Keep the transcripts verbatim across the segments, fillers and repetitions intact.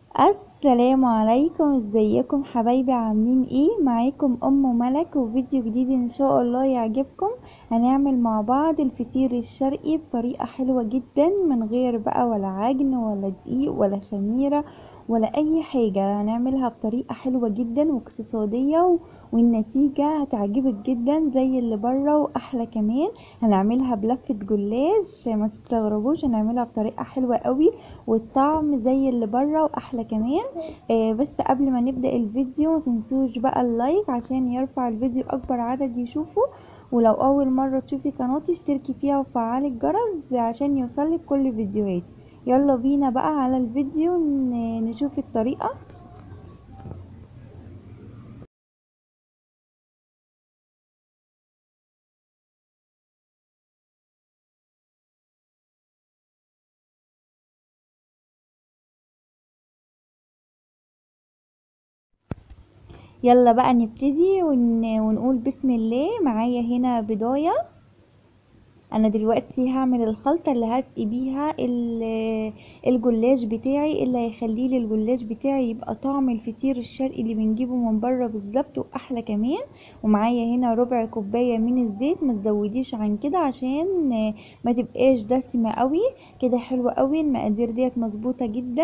السلام عليكم، ازيكم حبايبي؟ عاملين ايه؟ معاكم ام ملك وفيديو جديد ان شاء الله يعجبكم. هنعمل مع بعض الفطير الشرقي بطريقة حلوة جدا، من غير بقى ولا عجن ولا دقيق ولا خميرة ولا اي حاجة. هنعملها بطريقة حلوة جدا واقتصادية و... والنتيجة هتعجبك جدا زي اللي بره واحلى كمان. هنعملها بلفة جلاش، ما تستغربوش، هنعملها بطريقة حلوة قوي والطعم زي اللي بره واحلى كمان. آه بس قبل ما نبدأ الفيديو متنسوش بقى اللايك عشان يرفع الفيديو اكبر عدد يشوفه. ولو اول مرة تشوفي قناتي اشتركي فيها وفعلي الجرس عشان يوصلك كل فيديوهاتي. يلا بينا بقى على الفيديو ن- نشوف الطريقة. يلا بقى نبتدي ون... ونقول بسم الله. معايا هنا بضاية. انا دلوقتي هعمل الخلطة اللي هسقي بيها ال- الجلاش بتاعي، اللي هيخليه لي الجلاش بتاعي يبقى طعم الفطير الشرقي اللي بنجيبه من بره بالظبط واحلى كمان. ومعايا هنا ربع كوباية من الزيت، ما تزوديش عن كده عشان ما تبقاش دسمة قوي. كده حلوة قوي، المقادير ديت مظبوطة جدا.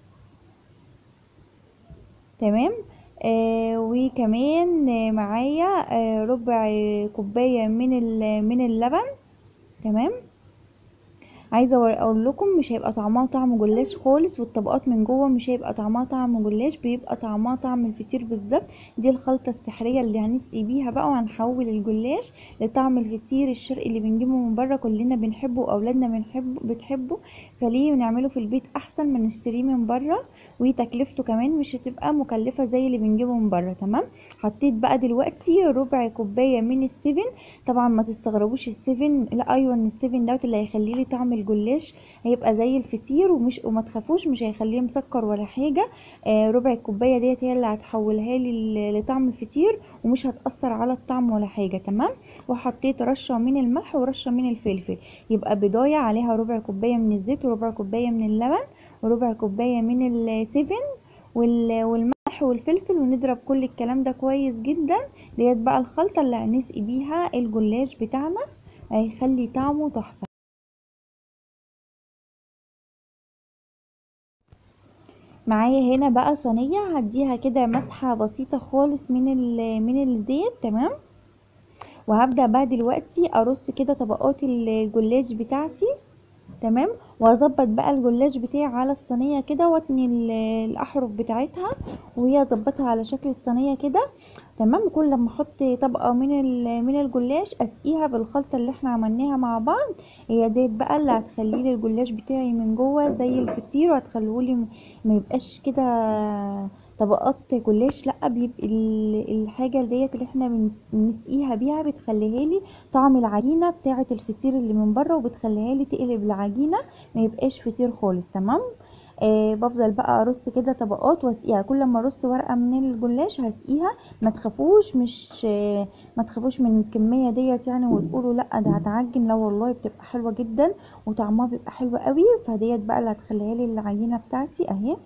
تمام. آه وكمان آه، معايا آه ربع كوباية من ال- من اللبن. تمام. عايزه أور- اقول لكم مش هيبقى طعمها طعم جلاش خالص، والطبقات من جوه مش هيبقى طعمها طعم جلاش، بيبقى طعمها طعم الفطير بالظبط. دي الخلطه السحريه اللي هنسقي بيها بقى، وهنحول الجلاش لطعم الفطير الشرقي اللي بنجيبه من بره كلنا بنحبه واولادنا بنحبه بتحبه. فليه نعمله في البيت احسن من نشتريه من بره، وتكلفته كمان مش هتبقى مكلفه زي اللي بنجيبه من بره. تمام. حطيت بقى دلوقتي ربع كوبايه من السيفن. طبعا ما تستغربوش السيفن، لا ايوه ان السيفن دوت اللي هيخلي لي طعم الجلاش هيبقى زي الفطير، ومش وما تخافوش مش هيخليه مسكر ولا حاجه. آه ربع الكوبايه ديت هي اللي هتحولها لي ل- لطعم الفطير، ومش هتاثر على الطعم ولا حاجه. تمام. وحطيت رشه من الملح ورشه من الفلفل. يبقى بضايه عليها ربع كوبايه من الزيت وربع كوبايه من اللبن وربع كوبايه من السيفن وال- والملح والفلفل، ونضرب كل الكلام ده كويس جدا. ديت بقى الخلطة اللي هنسقي بيها الجلاش بتاعنا، هيخلي طعمه تحفة. معايا هنا بقى صينية هديها كده مسحة بسيطة خالص من ال- من الزيت. تمام. وهبدأ بقى دلوقتي ارص كده طبقات الجلاش بتاعتي. تمام. واظبط بقى الجلاش بتاعي على الصينيه كده، واتني ال- الاحرف بتاعتها، وهي اظبطها على شكل الصينيه كده. تمام. كل لما احط طبقه من ال- من الجلاش اسقيها بالخلطه اللي احنا عملناها مع بعض. هي ديت بقى اللي هتخلي لي الجلاش بتاعي من جوه زي الفطير، وهتخليه لي ما يبقاش كده طبقات جلاش، لا بيبقى ال- الحاجه ديت اللي احنا بنس- بنسقيها بيها بتخليها لي طعم العجينه بتاعه الفطير اللي من بره، وبتخليها لي تقلب العجينه ما يبقاش فطير خالص. تمام. آه بفضل بقى ارص كده طبقات واسقيها، كل ما ارص ورقه من الجلاش هسقيها. ما تخافوش مش آه ما تخافوش من الكميه ديت يعني وتقولوا لا ده هتعجن، لا والله بتبقى حلوه جدا وطعمها بيبقى حلو قوي. فديت بقى اللي هتخليها لي العجينه بتاعتي اهي.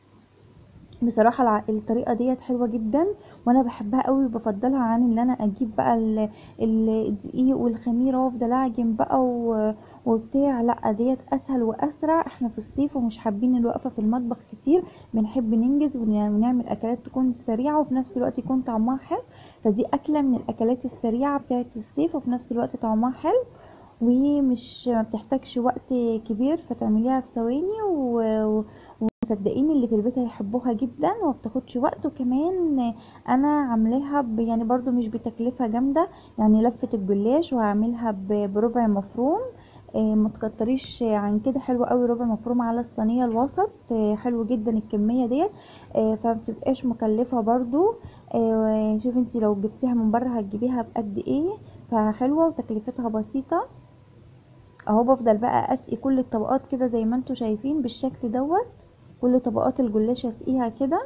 بصراحة الع- الطريقة ديت حلوة جدا، وانا بحبها قوي وبفضلها عن اللي انا اجيب بقى ال- ال- الدقيق والخميرة وافضل اعجن بقى و- وبتاع. لا ديت اسهل واسرع، احنا في الصيف ومش حابين الوقفة في المطبخ كتير، بنحب ننجز ون- ونعمل اكلات تكون سريعة وفي نفس الوقت يكون طعمها حلو. فدي اكلة من الاكلات السريعة بتاعت الصيف وفي نفس الوقت طعمها حلو، ومش ما بتحتاجش وقت كبير، فتعمليها في ثواني و... صدقيني اللي في البيت هيحبوها جدا ومبتاخدش وقت. وكمان انا عاملاها ب- يعني برضو مش بتكلفة جامدة. يعني لفة الجلاش وهعملها ب- بربع مفروم. آه، ما تكتريش عن كده، حلو قوي ربع مفروم على الصينية الوسط. آه، حلو جدا الكمية ديت. آه، فمبتبقاش مكلفة برضو. آه، شوفي انتي لو جبتيها من بره هتجيبيها بقد ايه، فحلوة وتكلفتها بسيطة. اهو بفضل بقى اسقي كل الطبقات كده زي ما انتوا شايفين بالشكل دوت. كل طبقات الجلاش اسقيها كده.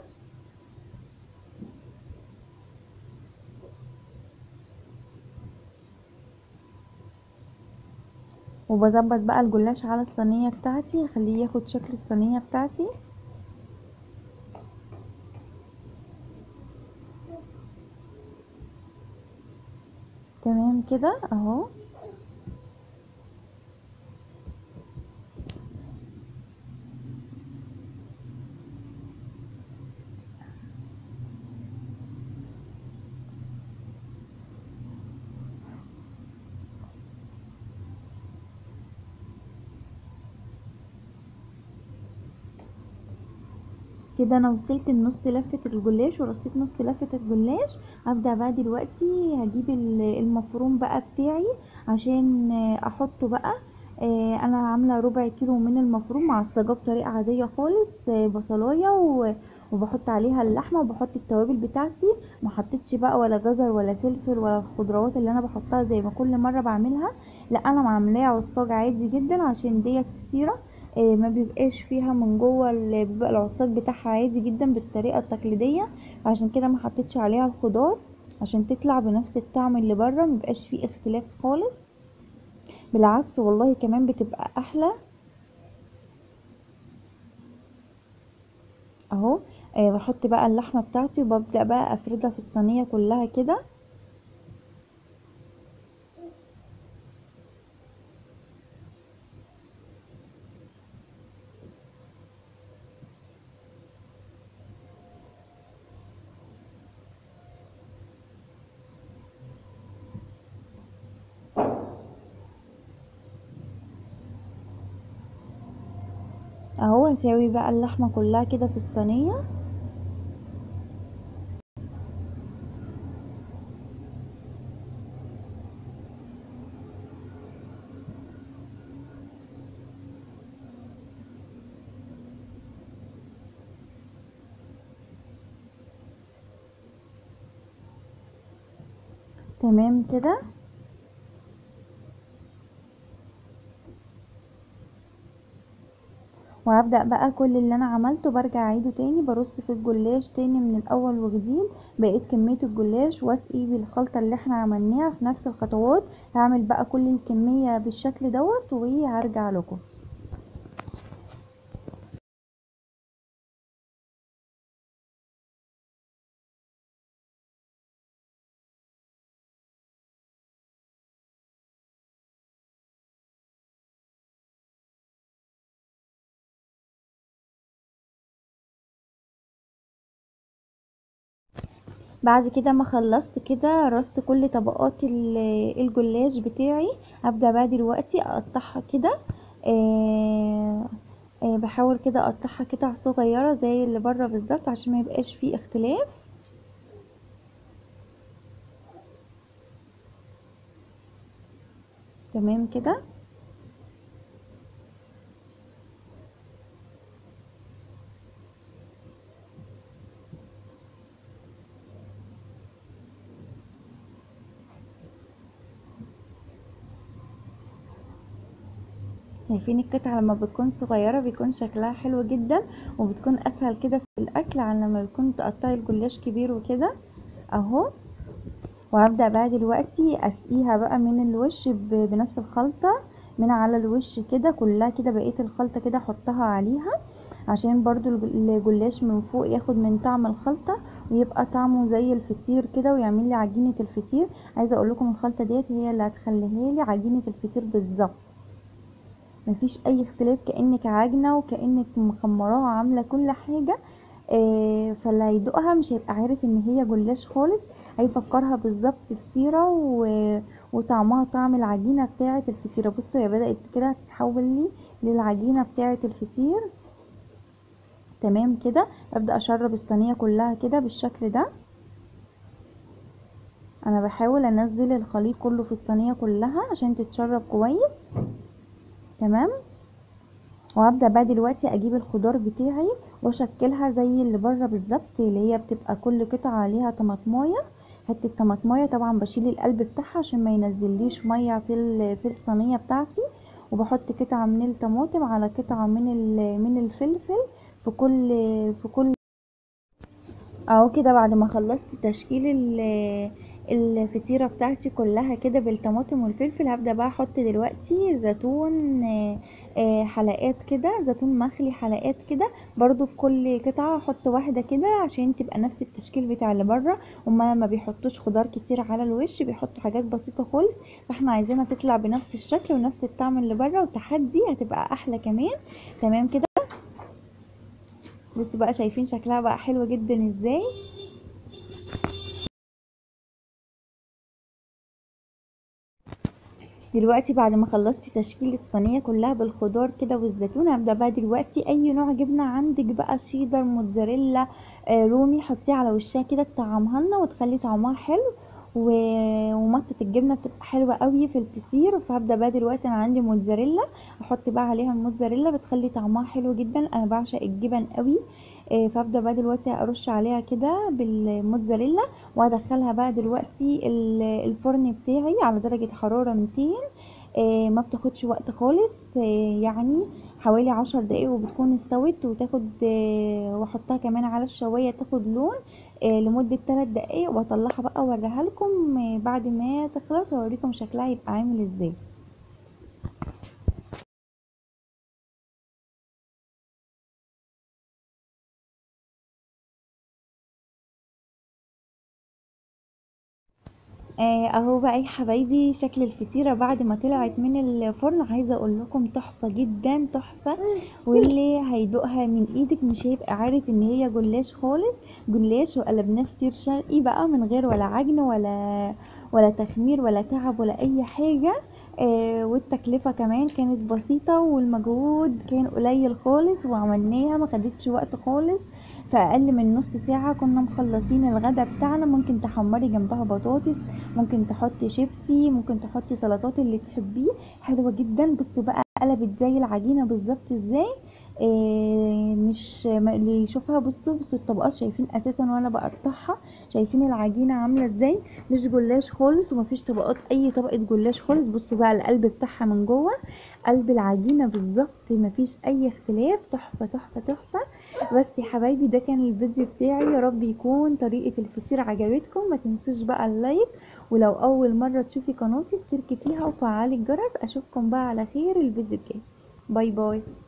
وبظبط بقى الجلاش على الصينيه بتاعتي، اخليه ياخد شكل الصينيه بتاعتي. تمام كده اهو. كده انا وصلت لنص لفة الجلاش ورصيت نص لفة الجلاش. هبدأ بقى دلوقتي هجيب المفروم بقى بتاعي عشان احطه بقى. انا عاملة ربع كيلو من المفروم معصجاه بطريقة عادية خالص، بصلاية وبحط عليها اللحمة وبحط التوابل بتاعتي. ما حطيتش بقى ولا جزر ولا فلفل ولا الخضروات اللي انا بحطها زي ما كل مرة بعملها، لا انا عاملاها عصاج عادي جدا عشان ديت فطيرة ما بيبقاش فيها من جوه، بيبقى العصاج بتاعها عادي جدا بالطريقه التقليديه. عشان كده ما حطيتش عليها الخضار عشان تطلع بنفس الطعم اللي بره، مبقاش فيه اختلاف خالص، بالعكس والله كمان بتبقى احلى اهو. أه بحط بقى اللحمه بتاعتي وببدا بقى افردها في الصينيه كلها كده اهو. اساوي بقى اللحمه كلها كده في الصينيه. تمام كده. وهبدأ بقى كل اللي انا عملته برجع اعيده تاني، برص في الجلاش تاني من الاول وجديد بقيت كمية الجلاش واسقي بالخلطة اللي احنا عملناها في نفس الخطوات. هعمل بقى كل الكمية بالشكل دوت وهرجع لكم. بعد كده ما خلصت كده رصت كل طبقات ال- الجلاش بتاعي. هبدأ بقى دلوقتي اقطعها كده. آه آه بحاول كده اقطعها قطع صغيرة زي اللي بره بالظبط عشان ما يبقاش فيه اختلاف. تمام كده. شايفين القطعة لما بتكون صغيرة بيكون شكلها حلو جدا وبتكون اسهل كده في الاكل عن لما بيكون تقطعي الجلاش كبير وكده اهو. وهبدأ بقى دلوقتي اسقيها بقى من الوش ب- بنفس الخلطة من على الوش كده كلها كده، بقية الخلطة كده احطها عليها عشان برضو الج- الجلاش من فوق ياخد من طعم الخلطة ويبقى طعمه زي الفطير كده ويعمل لي عجينة الفطير. عايزة اقول لكم الخلطة ديت هي اللي هتخليها لي عجينة الفطير بالظبط، مفيش اي اختلاف، كأنك عاجنة وكأنك مخمراها عاملة كل حاجة. آه فاللي هيدوقها مش هيبقى عارف ان هي جلاش خالص، هيفكرها بالظبط فطيرة و... وطعمها طعم العجينة بتاعة الفطيرة. بصوا هي بدأت كده تتحول لي للعجينة بتاعة الفطير. تمام كده. ابدأ اشرب الصينية كلها كده بالشكل ده. انا بحاول انزل الخليط كله في الصينية كلها عشان تتشرب كويس. تمام. وهبدأ بقى دلوقتي اجيب الخضار بتاعي واشكلها زي اللي بره بالظبط، اللي هي بتبقى كل قطعة عليها طماطمايه، حته طماطمايه طبعا بشيل القلب بتاعها عشان ما ينزليش ميه في ال- في الصينيه بتاعتي. وبحط قطعه من الطماطم على قطعه من ال- من الفلفل في كل في كل اهو كده. بعد ما خلصت تشكيل ال- الفطيره بتاعتي كلها كده بالطماطم والفلفل. هبدا بقى احط دلوقتي زيتون، آه، آه، حلقات كده، زيتون مخلي حلقات كده برضو في كل قطعه احط واحده كده عشان تبقى نفس التشكيل بتاع اللي بره. هما ما بيحطوش خضار كتير على الوش، بيحطوا حاجات بسيطه خالص، فاحنا عايزينها تطلع بنفس الشكل ونفس الطعم اللي بره، وتحدي هتبقى احلى كمان. تمام كده. بصوا بقى شايفين شكلها بقى حلو جدا ازاي. دلوقتي بعد ما خلصتي تشكيل الصينيه كلها بالخضار كده والزيتون، هبدا بقى دلوقتي اي نوع جبنه عندك بقى، شيدر، موتزاريلا، آه، رومي، حطيه على وشها كده تطعمها لنا وتخلي طعمها حلو. و... ومطة الجبنه بتبقى حلوه قوي في الفطير. فهبدا بقى دلوقتي انا عندي موتزاريلا، احط بقى عليها الموتزاريلا بتخلي طعمها حلو جدا، انا بعشق الجبن قوي. آه، فابدا بقى دلوقتي ارش عليها كده بالموتزاريلا، وادخلها بقى دلوقتي ال- الفرن بتاعي على درجة حرارة ميتين. آه، ما بتاخدش وقت خالص، آه، يعني حوالي عشر دقايق وبتكون استوت وتاخد، آه، واحطها كمان على الشواية تاخد لون آه، لمدة ثلاث دقايق، واطلعها بقى اوريها لكم آه، بعد ما تخلص اوريكم شكلها يبقى عامل ازاي. آه، اهو بقى يا حبايبي شكل الفطيره بعد ما طلعت من الفرن، عايزه اقول لكم تحفه جدا تحفه. واللي هيدوقها من ايدك مش هيبقى عارف ان هي جلاش خالص. جلاش وقلبناه فطير شرقي بقى من غير ولا عجن ولا ولا تخمير ولا تعب ولا اي حاجه. آه، والتكلفه كمان كانت بسيطه والمجهود كان قليل خالص، وعملناها ما خدتش وقت خالص. في اقل من نص ساعه كنا مخلصين الغدا بتاعنا. ممكن تحمري جنبها بطاطس، ممكن تحطي شيبسي، ممكن تحطي سلطات اللي تحبيه. حلوه جدا. بصوا بقى قلبت زي العجينه بالظبط ازاي. إيه مش ما- اللي يشوفها، بصوا بصوا الطبقات شايفين اساسا وانا بقطعها، شايفين العجينه عامله ازاي. مش جلاش خالص ومفيش طبقات اي طبقه جلاش خالص. بصوا بقى القلب بتاعها من جوه قلب العجينه بالظبط، مفيش اي اختلاف. تحفه تحفه تحفه. بس يا حبايبي ده كان الفيديو بتاعي، يا رب يكون طريقه الفطير عجبتكم. ما تنسوش بقى اللايك، ولو اول مرة تشوفي قناتي اشتركي فيها وفعلي الجرس. اشوفكم بقى على خير الفيديو الجاي. باي باي.